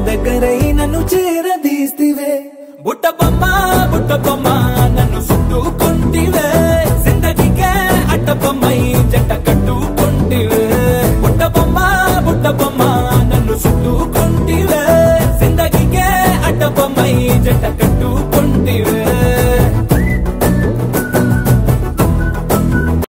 దగ్గరై నన్ను చేరదీస్తివే బుట్ట బొమ్మ నన్ను చుట్టుకుంటివే జిందగీకే అట్ట బొమ్మై జంట కట్టుకుంటివే బుట్ట బొమ్మ నన్ను చుట్టుకుంటివే జిందగీకే అట్ట బొమ్మై జంట కట్టుకుంటివే